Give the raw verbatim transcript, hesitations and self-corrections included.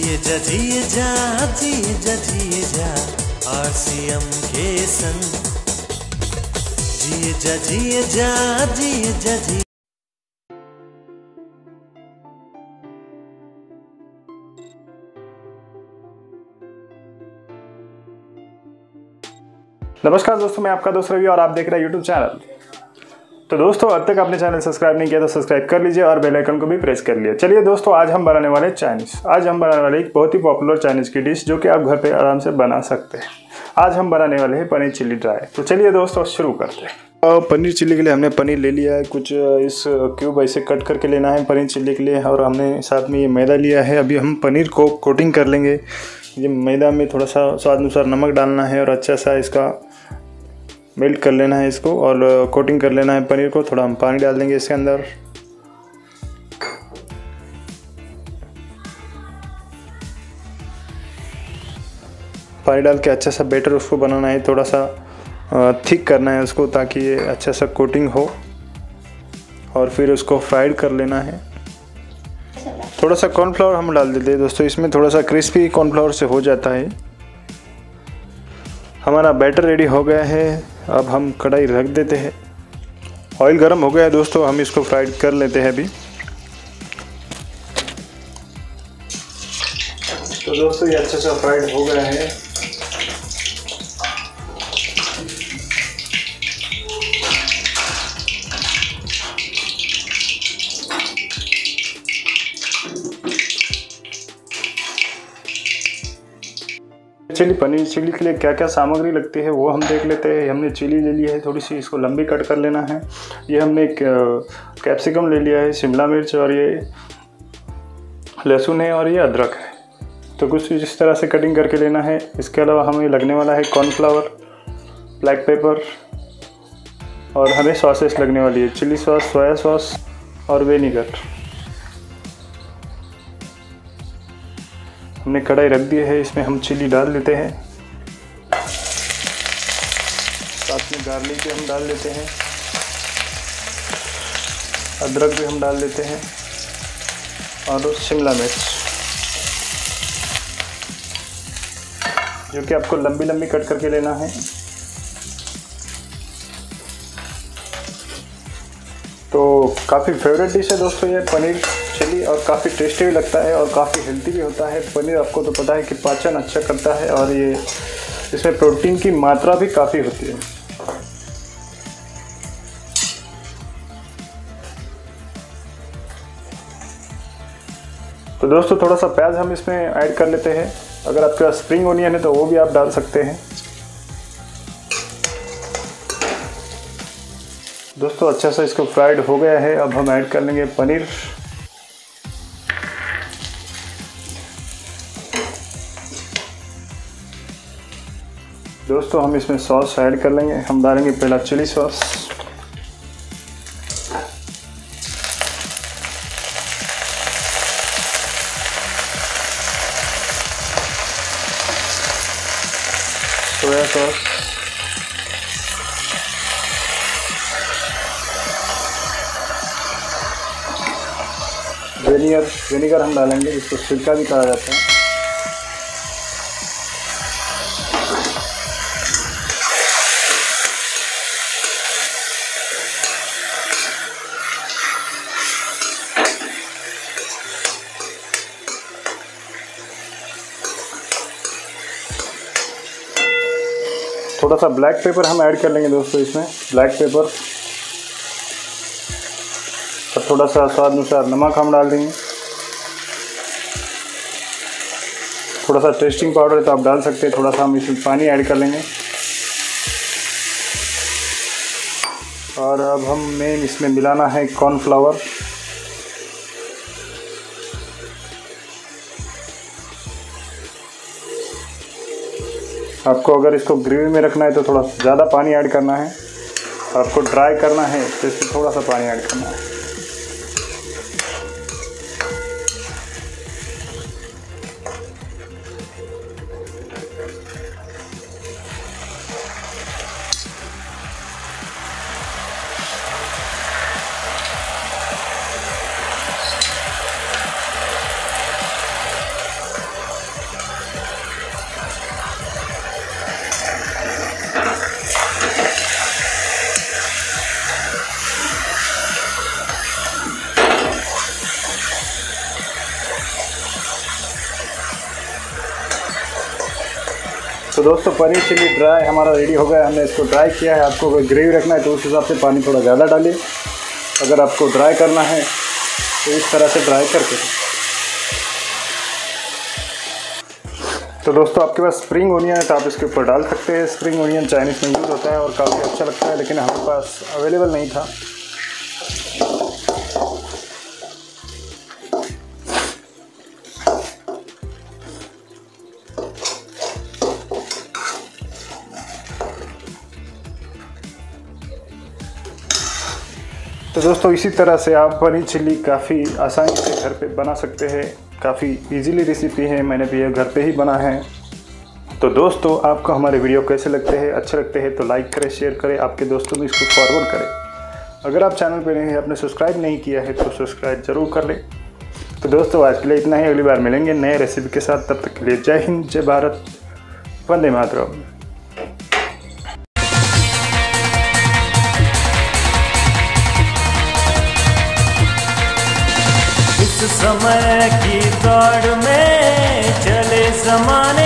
जिए जा जिए जा जिए जा जिए जा आरसीएम के संग, जिए जा जिए जा जिए जा जिए। नमस्कार दोस्तों, मैं आपका दोस्त रवि और आप देख रहे हैं यूट्यूब चैनल। तो दोस्तों, अब तक आपने चैनल सब्सक्राइब नहीं किया तो सब्सक्राइब कर लीजिए और बेल आइकन को भी प्रेस कर लिए। चलिए दोस्तों, आज हम बनाने वाले चाइनीज़ आज हम बनाने वाले एक बहुत ही पॉपुलर चाइनीज़ की डिश जो कि आप घर पे आराम से बना सकते हैं। आज हम बनाने वाले हैं पनीर चिल्ली ड्राई। तो चलिए दोस्तों, शुरू करते हैं। पनीर चिल्ली के लिए हमने पनीर ले लिया है, कुछ इस क्यूब ऐसे कट करके लेना है पनीर चिल्ली के लिए, और हमने साथ में ये मैदा लिया है। अभी हम पनीर को कोटिंग कर लेंगे। ये मैदा में थोड़ा सा स्वाद अनुसार नमक डालना है और अच्छा सा इसका मेल्ट कर लेना है इसको, और कोटिंग कर लेना है पनीर को। थोड़ा हम पानी डाल देंगे इसके अंदर। पानी डाल के अच्छा सा बैटर उसको बनाना है, थोड़ा सा थिक करना है उसको ताकि ये अच्छा सा कोटिंग हो, और फिर उसको फ्राइड कर लेना है। थोड़ा सा कॉर्नफ्लावर हम डाल देते हैं दोस्तों इसमें, थोड़ा सा क्रिस्पी कॉर्नफ्लावर से हो जाता है। हमारा बैटर रेडी हो गया है। अब हम कढ़ाई रख देते हैं। ऑयल गर्म हो गया है दोस्तों, हम इसको फ्राइड कर लेते हैं अभी। तो दोस्तों, ये अच्छे से फ्राइड हो गया है। चिली पनीर चिली के लिए क्या क्या सामग्री लगती है वो हम देख लेते हैं। हमने चिली ले लिया है, थोड़ी सी इसको लंबी कट कर लेना है। ये हमने एक कैप्सिकम ले लिया है, शिमला मिर्च, और ये लहसुन है, और ये अदरक है। तो कुछ इस तरह से कटिंग करके लेना है। इसके अलावा हमें लगने वाला है कॉर्नफ्लावर, ब्लैक पेपर, और हमें सॉसेस लगने वाली है, चिली सॉस, सोया सॉस और विनेगर। हमने कढ़ाई रख दी है, इसमें हम चिली डाल देते हैं। साथ में गार्लिक भी हम डाल देते हैं, अदरक भी हम डाल देते हैं, और शिमला मिर्च जो कि आपको लंबी लंबी कट करके लेना है। तो काफ़ी फेवरेट डिश है दोस्तों ये पनीर चिली, और काफ़ी टेस्टी भी लगता है और काफ़ी हेल्दी भी होता है। पनीर आपको तो पता है कि पाचन अच्छा करता है, और ये इसमें प्रोटीन की मात्रा भी काफ़ी होती है। तो दोस्तों, थोड़ा सा प्याज हम इसमें ऐड कर लेते हैं। अगर आपके पास स्प्रिंग ओनियन है तो वो भी आप डाल सकते हैं। दोस्तों, अच्छा सा इसको फ्राइड हो गया है। अब हम ऐड कर लेंगे पनीर। दोस्तों, हम इसमें सॉस ऐड कर लेंगे। हम डालेंगे पहला chilli sauce, soya sauce, vinegar vinegar हम डालेंगे, जिसको सिरका भी कहा जाता है। थोड़ा सा ब्लैक पेपर हम ऐड कर लेंगे दोस्तों इसमें, ब्लैक पेपर, और थोड़ा सा स्वाद अनुसार नमक हम डाल देंगे। थोड़ा सा टेस्टिंग पाउडर है तो आप डाल सकते हैं। थोड़ा सा हम इसमें पानी ऐड कर लेंगे, और अब हमें इसमें मिलाना है कॉर्नफ्लावर। आपको अगर इसको ग्रेवी में रखना है तो थोड़ा ज़्यादा पानी ऐड करना है, आपको ड्राई करना है तो इसमें थोड़ा सा पानी ऐड करना है। तो दोस्तों पनीर चिली ड्राई हमारा रेडी हो गया। हमने इसको ड्राई किया है। आपको अगर ग्रेवी रखना है तो उस हिसाब से पानी थोड़ा ज़्यादा डालिए। अगर आपको ड्राई करना है तो इस तरह से ड्राई करके। तो दोस्तों आपके पास स्प्रिंग ओनियन है तो आप इसके ऊपर डाल सकते हैं। स्प्रिंग ओनियन चाइनीज़ में यूज़ होता है और काफ़ी अच्छा लगता है, लेकिन हमारे पास अवेलेबल नहीं था। तो दोस्तों इसी तरह से आप पनीर चिल्ली काफ़ी आसानी से घर पे बना सकते हैं। काफ़ी इजीली रेसिपी है, मैंने भी ये घर पे ही बना है। तो दोस्तों आपको हमारे वीडियो कैसे लगते हैं, अच्छे लगते हैं तो लाइक करें, शेयर करें, आपके दोस्तों में इसको फॉरवर्ड करें। अगर आप चैनल पे नए हैं, आपने सब्सक्राइब नहीं किया है तो सब्सक्राइब ज़रूर कर लें। तो दोस्तों आज के लिए इतना ही, अगली बार मिलेंगे नए रेसिपी के साथ। तब तक के लिए जय हिंद, जय भारत, वंदे मातरम। समय की दौड़ में चले ज़माने